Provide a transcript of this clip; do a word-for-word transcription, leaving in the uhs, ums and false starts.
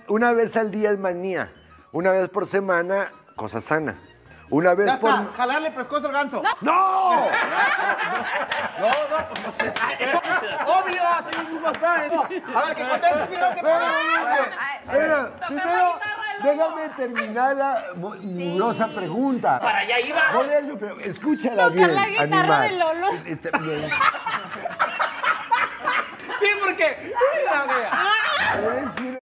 una vez al día es manía. Una vez por semana, cosa sana. Una vez Ya por... está, jalarle pescozo al ganso. ¡No! No, no, pues es, es obvio, así mismo está. ¿No? A ver, que conteste, si no, que Espera, primero, déjame terminar la mugrosa pregunta. Para allá iba. Por eso, pero escúchala Tocar bien, la guitarra animal. de Lolo. Está bien. Sí, porque... Mira, mira. Eres una